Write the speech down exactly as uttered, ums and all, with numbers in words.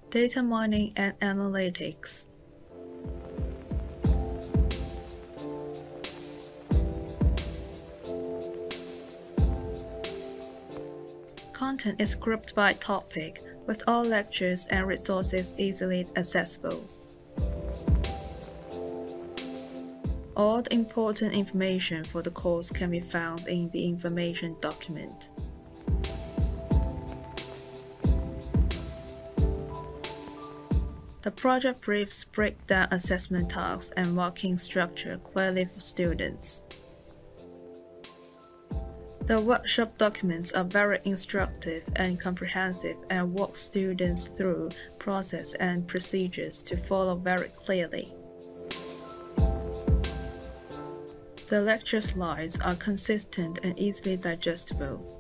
Data mining and analytics. Content is grouped by topic, with all lectures and resources easily accessible. All the important information for the course can be found in the information document. The project briefs break down assessment tasks and working structure clearly for students. The workshop documents are very instructive and comprehensive and walk students through process and procedures to follow very clearly. The lecture slides are consistent and easily digestible.